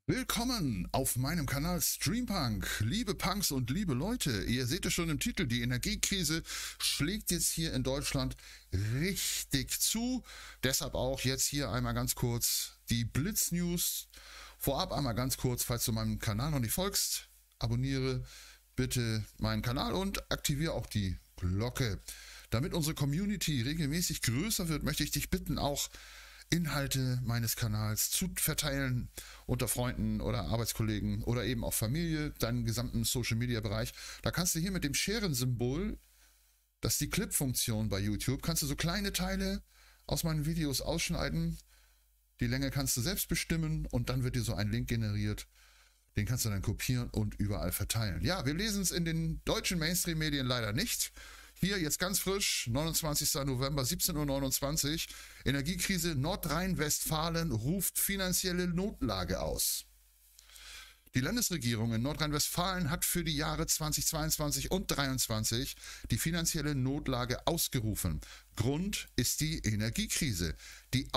Willkommen auf meinem Kanal Streampunk. Liebe Punks und liebe Leute, ihr seht es schon im Titel, die Energiekrise schlägt jetzt hier in Deutschland richtig zu. Deshalb auch jetzt hier einmal ganz kurz die Blitznews. Vorab einmal ganz kurz, falls du meinem Kanal noch nicht folgst, abonniere bitte meinen Kanal und aktiviere auch die Glocke. Damit unsere Community regelmäßig größer wird, möchte ich dich bitten, auch Inhalte meines Kanals zu verteilen unter Freunden oder Arbeitskollegen oder eben auch Familie, deinen gesamten Social-Media-Bereich. Da kannst du hier mit dem Sharen-Symbol, das ist die Clip-Funktion bei YouTube, kannst du so kleine Teile aus meinen Videos ausschneiden. Die Länge kannst du selbst bestimmen und dann wird dir so ein Link generiert. Den kannst du dann kopieren und überall verteilen. Ja, wir lesen es in den deutschen Mainstream-Medien leider nicht. Hier jetzt ganz frisch, 29. November, 17:29 Uhr. Energiekrise Nordrhein-Westfalen ruft finanzielle Notlage aus. Die Landesregierung in Nordrhein-Westfalen hat für die Jahre 2022 und 2023 die finanzielle Notlage ausgerufen. Grund ist die Energiekrise. Die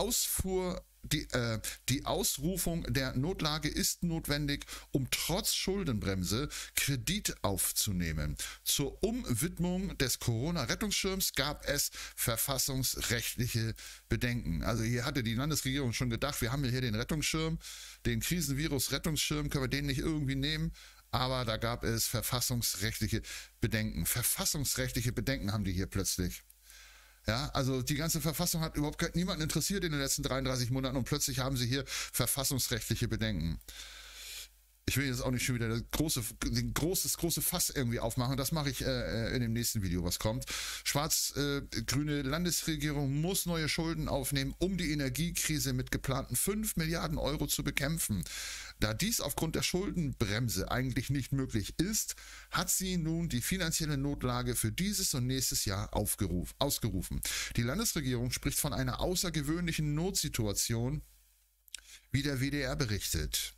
Ausrufung der Notlage ist notwendig, um trotz Schuldenbremse Kredit aufzunehmen. Zur Umwidmung des Corona-Rettungsschirms gab es verfassungsrechtliche Bedenken. Also hier hatte die Landesregierung schon gedacht, wir haben hier den Rettungsschirm, den Krisenvirus-Rettungsschirm, können wir den nicht irgendwie nehmen? Aber da gab es verfassungsrechtliche Bedenken. Verfassungsrechtliche Bedenken haben die hier plötzlich. Ja, also die ganze Verfassung hat überhaupt niemanden interessiert in den letzten 33 Monaten und plötzlich haben sie hier verfassungsrechtliche Bedenken. Ich will jetzt auch nicht schon wieder ein große Fass irgendwie aufmachen. Das mache ich in dem nächsten Video, was kommt. Schwarz-grüne Landesregierung muss neue Schulden aufnehmen, um die Energiekrise mit geplanten 5 Milliarden Euro zu bekämpfen. Da dies aufgrund der Schuldenbremse eigentlich nicht möglich ist, hat sie nun die finanzielle Notlage für dieses und nächstes Jahr ausgerufen. Die Landesregierung spricht von einer außergewöhnlichen Notsituation, wie der WDR berichtet.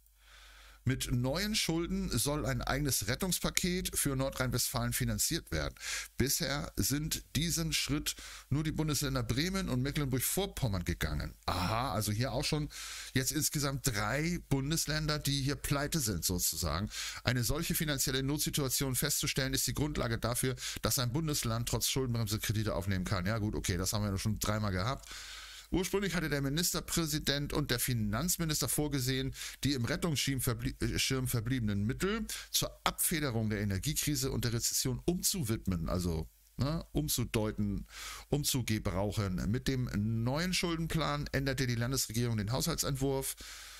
Mit neuen Schulden soll ein eigenes Rettungspaket für Nordrhein-Westfalen finanziert werden. Bisher sind diesen Schritt nur die Bundesländer Bremen und Mecklenburg-Vorpommern gegangen. Aha, also hier auch schon jetzt insgesamt 3 Bundesländer, die hier pleite sind sozusagen. Eine solche finanzielle Notsituation festzustellen, ist die Grundlage dafür, dass ein Bundesland trotz Schuldenbremse Kredite aufnehmen kann. Ja gut, okay, das haben wir ja schon 3-mal gehabt. Ursprünglich hatte der Ministerpräsident und der Finanzminister vorgesehen, die im Rettungsschirm verbliebenen Mittel zur Abfederung der Energiekrise und der Rezession umzuwidmen, also umzudeuten, umzugebrauchen. Mit dem neuen Schuldenplan änderte die Landesregierung den Haushaltsentwurf.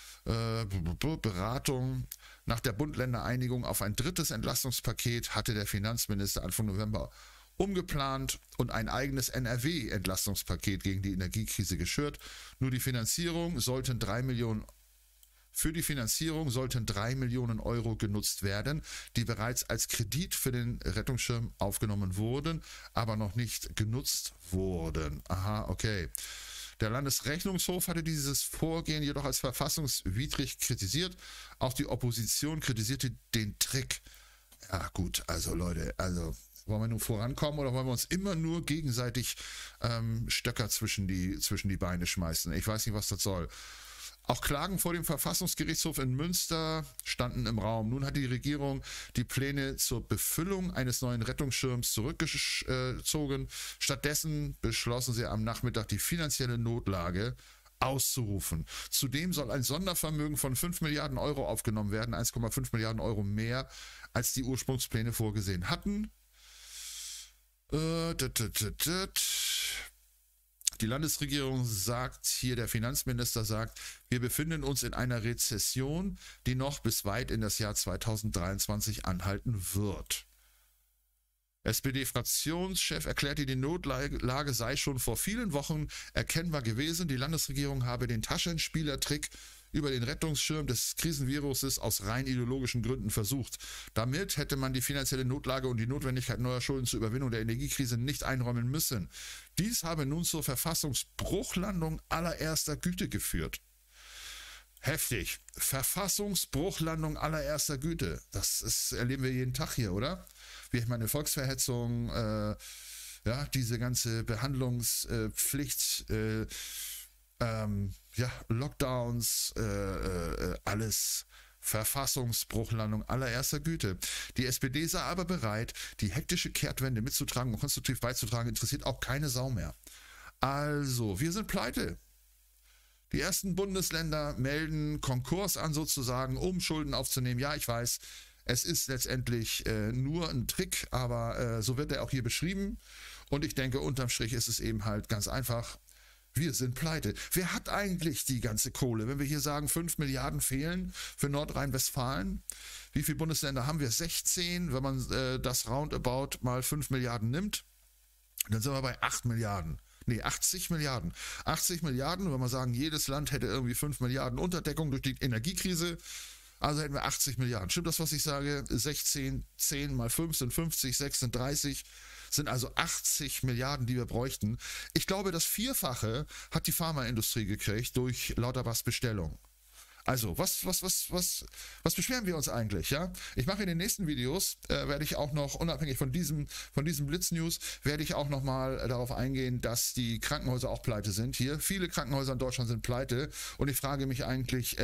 Beratung. Nach der Bund-Länder-Einigung auf ein drittes Entlastungspaket hatte der Finanzminister Anfang November umgeplant und ein eigenes NRW-Entlastungspaket gegen die Energiekrise geschürt. Für die Finanzierung sollten 3 Millionen Euro genutzt werden, die bereits als Kredit für den Rettungsschirm aufgenommen wurden, aber noch nicht genutzt wurden. Aha, okay. Der Landesrechnungshof hatte dieses Vorgehen jedoch als verfassungswidrig kritisiert. Auch die Opposition kritisierte den Trick. Ja gut, also Leute, wollen wir nun vorankommen oder wollen wir uns immer nur gegenseitig Stöcker zwischen die Beine schmeißen? Ich weiß nicht, was das soll. Auch Klagen vor dem Verfassungsgerichtshof in Münster standen im Raum. Nun hat die Regierung die Pläne zur Befüllung eines neuen Rettungsschirms zurückgezogen. Stattdessen beschlossen sie am Nachmittag die finanzielle Notlage auszurufen. Zudem soll ein Sondervermögen von 5 Milliarden Euro aufgenommen werden, 1,5 Milliarden Euro mehr, als die Ursprungspläne vorgesehen hatten. Die Landesregierung sagt, hier der Finanzminister sagt, wir befinden uns in einer Rezession, die noch bis weit in das Jahr 2023 anhalten wird. SPD-Fraktionschef erklärte, die Notlage sei schon vor vielen Wochen erkennbar gewesen. Die Landesregierung habe den Taschenspielertrick über den Rettungsschirm des Krisenviruses aus rein ideologischen Gründen versucht. Damit hätte man die finanzielle Notlage und die Notwendigkeit neuer Schulden zur Überwindung der Energiekrise nicht einräumen müssen. Dies habe nun zur Verfassungsbruchlandung allererster Güte geführt. Heftig. Verfassungsbruchlandung allererster Güte. Das erleben wir jeden Tag hier, oder? Ich meine, Volksverhetzung, diese ganze Behandlungspflicht, ja, Lockdowns, alles Verfassungsbruchlandung allererster Güte. Die SPD sei aber bereit, die hektische Kehrtwende mitzutragen und konstruktiv beizutragen, interessiert auch keine Sau mehr. Also, wir sind pleite. Die ersten Bundesländer melden Konkurs an sozusagen, um Schulden aufzunehmen. Ja, ich weiß, es ist letztendlich nur ein Trick, aber so wird er auch hier beschrieben. Und ich denke, unterm Strich ist es eben halt ganz einfach. Wir sind pleite. Wer hat eigentlich die ganze Kohle? Wenn wir hier sagen, 5 Milliarden fehlen für Nordrhein-Westfalen, wie viele Bundesländer haben wir? 16. Wenn man das Roundabout mal 5 Milliarden nimmt, dann sind wir bei 8 Milliarden. Nee, 80 Milliarden. 80 Milliarden, wenn wir sagen, jedes Land hätte irgendwie 5 Milliarden Unterdeckung durch die Energiekrise, also hätten wir 80 Milliarden. Stimmt das, was ich sage? 16, 10 mal 5 sind 50, 6 sind 30, sind also 80 Milliarden, die wir bräuchten. Ich glaube, das Vierfache hat die Pharmaindustrie gekriegt durch Lauterbachs Bestellung. Also, was beschweren wir uns eigentlich, ja? Ich mache in den nächsten Videos, werde ich auch noch, unabhängig von diesem Blitznews, werde ich auch noch mal darauf eingehen, dass die Krankenhäuser auch pleite sind. Hier, viele Krankenhäuser in Deutschland sind pleite und ich frage mich eigentlich,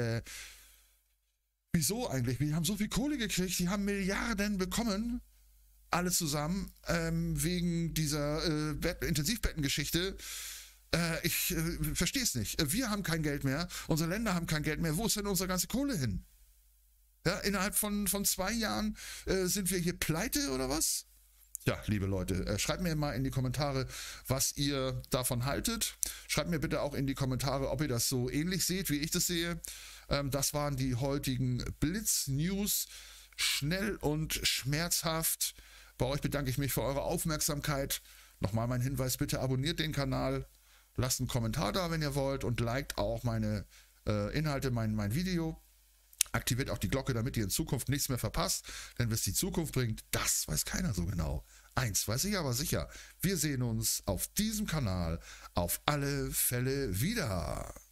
wieso eigentlich? Wir haben so viel Kohle gekriegt, die haben Milliarden bekommen, alle zusammen, wegen dieser Intensivbettengeschichte. Ich verstehe es nicht. Wir haben kein Geld mehr, unsere Länder haben kein Geld mehr. Wo ist denn unsere ganze Kohle hin? Ja, innerhalb von 2 Jahren sind wir hier pleite oder was? Ja, liebe Leute, schreibt mir mal in die Kommentare, was ihr davon haltet. Schreibt mir bitte auch in die Kommentare, ob ihr das so ähnlich seht, wie ich das sehe. Das waren die heutigen Blitz-News. Schnell und schmerzhaft. Bei euch bedanke ich mich für eure Aufmerksamkeit. Nochmal mein Hinweis, bitte abonniert den Kanal. Lasst einen Kommentar da, wenn ihr wollt, und liked auch meine Inhalte, mein Video. Aktiviert auch die Glocke, damit ihr in Zukunft nichts mehr verpasst. Denn was die Zukunft bringt, das weiß keiner so genau. Eins weiß ich aber sicher. Wir sehen uns auf diesem Kanal auf alle Fälle wieder.